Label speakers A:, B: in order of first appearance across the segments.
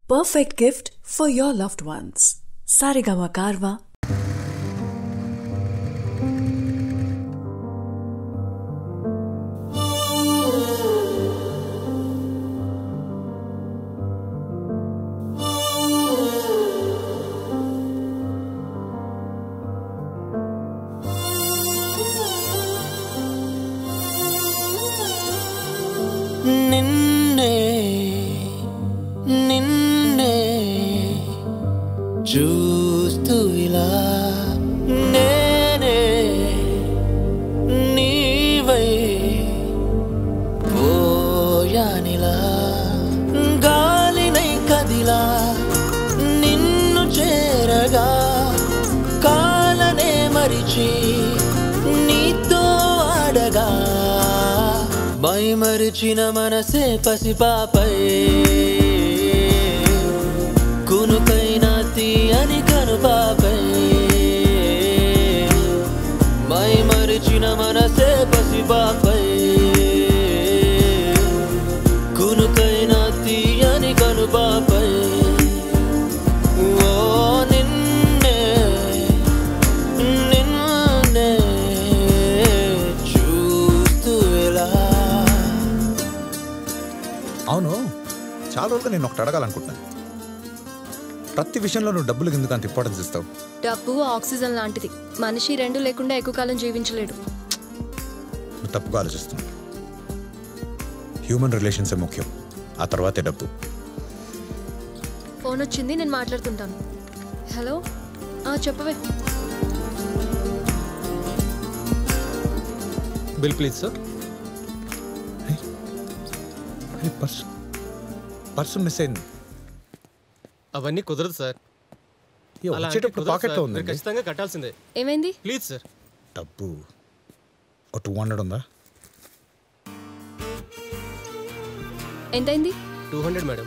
A: perfect gift for your loved ones. Saregama Karwa.
B: నిన్నే చూస్తూ ఇలా నేనే నీవై పోయానిలా గాలినై కదిలా నిన్ను చేరగా కాలనే మరిచి నీతో ఆడగా మైమరిచిన మనసే పసిపాపై కునుకైనా తీయని కనుపాపై మైమరిచిన మనసే పసిపాపై కునుకైనా తీయని కనుపాపై ఓ నిన్నే నిన్నే చూస్తూ ఎలా.
C: అవును, చాలా రోజులుగా నేను ఒకటి అడగాలనుకుంటున్నాను. ప్రతి విషయంలో నువ్వు డబ్బులు ఎందుకు అంత ఇంపార్టెన్స్ ఇస్తావు?
D: డబ్బు ఆక్సిజన్ లాంటిది. మనిషి రెండు లేకుండా ఎక్కువ కాలం జీవించలేడు.
C: నువ్వు తప్పుగా ఆలోచిస్తున్నావు. హ్యూమన్ రిలేషన్సే ముఖ్యం, ఆ తర్వాతే డబ్బు.
D: ఫోన్ వచ్చింది, నేను మాట్లాడుతుంటాను. హలో, చెప్పవే.
E: Bill please sir.
C: Purse miss అయింది.
E: అవన్నీ కుదరదు సార్.
C: వచ్చేటప్పుడు పాకెట్లో ఉంది,
E: ఖచ్చితంగా కట్టాల్సిందే.
D: ఏమైంది?
E: Please sir.
C: డబ్బు 200 ఉందా?
D: ఎంతైంది?
E: 200 madam.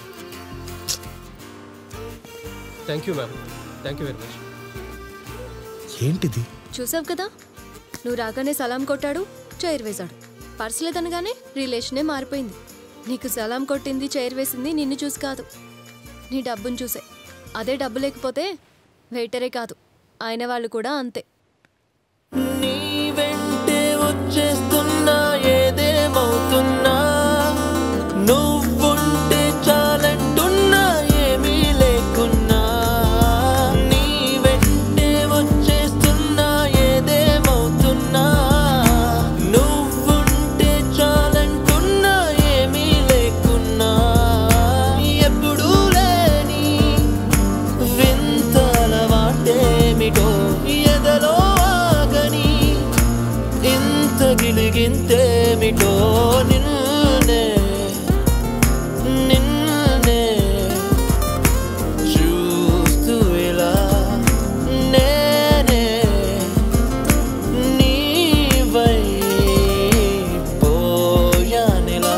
E: Thank you ma'am, thank you very much.
C: ఏంటిది?
D: చూసావు కదా, నువ్వు రాగానే సలాం కొట్టాడు, చైర్ వేశాడు. పర్స్ లేదనగానే రిలేషనే మారిపోయింది. నీకు సలాం కొట్టింది, చైర్ వేసింది నిన్ను చూసి కాదు, నీ డబ్బును చూసే. అదే డబ్బు లేకపోతే వెయిటరే కాదు, ఆయన వాళ్ళు కూడా అంతే.
B: నీ వెంటే వచ్చేస్తున్నా, ఏదేమవుతున్నా నువ్వుంటే చాలంటున్నా, ఏమీ లేకున్నా. నీ వెంటే వచ్చేస్తున్నా, ఏదేమవుతున్నా నువ్వుంటే చాలంటున్నా, ఏమీ లేకున్నా. ఎప్పుడూ లేని వింతల వాటేమిటో ఎదలో ఆగని ఇంత గిలిగింతేమిటో. నిన్నే నిన్నే చూస్తూ ఇలా నేనే నీవై పోయానిలా.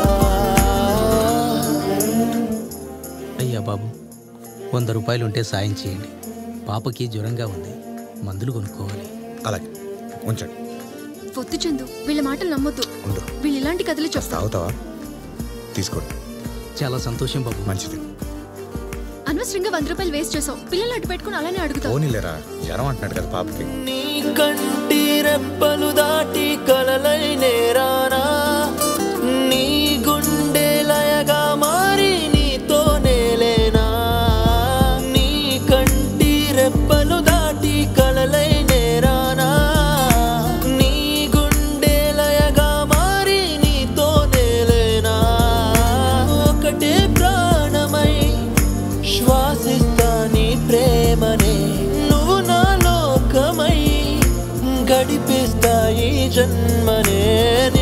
F: అయ్యా బాబు, 100 రూపాయలు ఉంటే సాయం చేయండి. పాపకి జ్వరంగా ఉంది, మందులు కొనుక్కోవాలి.
C: అలాగే ఉంచండి.
D: పొత్తు చందు, వీళ్ళ మాటలు నమ్మొద్దు. వీళ్ళు ఇలాంటి కథలు చెప్తా.
C: అవుతావా? తీసుకోండి.
F: చాలా సంతోషం బాబు.
C: మంచిది.
D: అనవసరంగా 100 రూపాయలు వేస్ట్ చేసావు. పిల్లలు అడ్డు పెట్టుకుని అలానే అడుగుతావు.
C: పోనీలేరా, జ్వరం అంటున్నాడు కదా పాపకి.
B: నీ కంటి రెప్పలు దాటి కలలై నేరానా, నీ గుండె లయగా మారి నీతో నేలేనా. నీ కంటి రెప్పలు దాటి కలలై నేరానా, నీ గుండె లయగా మారి నీతో నేలేనా. ఒకటే ప్రాణమై శ్వాసిస్తా నీ ప్రేమనే, నువ్వు నా లోకమై గడిపిస్తా ఈ జన్మనే.